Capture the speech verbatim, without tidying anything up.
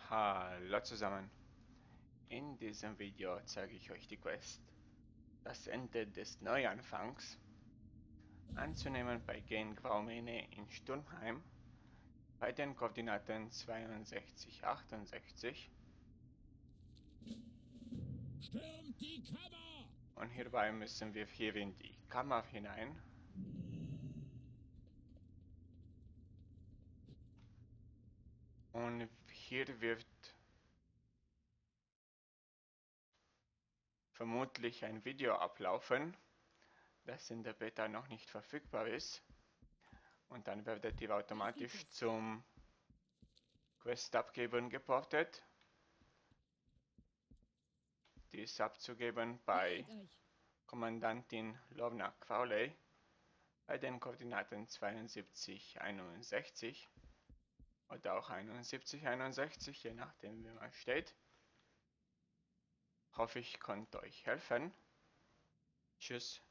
Hallo zusammen, in diesem Video zeige ich euch die Quest Das Ende des Neuanfangs anzunehmen bei Gen Graumene in Sturmheim bei den Koordinaten zweiundsechzig, achtundsechzig Stürmt die Kammer! und hierbei müssen wir hier in die Kammer hinein. Und hier wird vermutlich ein Video ablaufen, das in der Beta noch nicht verfügbar ist. Und dann werdet ihr automatisch zum Quest abgeben geportet. Dies abzugeben bei Kommandantin Lorna Crowley bei den Koordinaten zweiundsiebzig, einundsechzig oder auch einundsiebzig, einundsechzig, je nachdem wie man steht. Hoffe ich konnte euch helfen. Tschüss.